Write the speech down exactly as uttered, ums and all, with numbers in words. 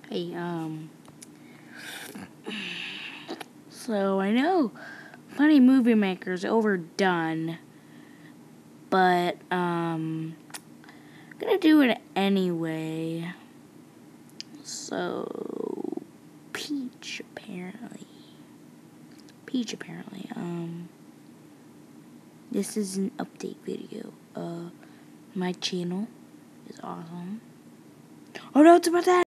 Hey, um, so I know Funny Movie Maker's overdone, but, um, I'm gonna do it anyway. So, Peach, apparently. Peach, apparently, um, this is an update video. Uh, my channel is awesome. Oh no, it's about that!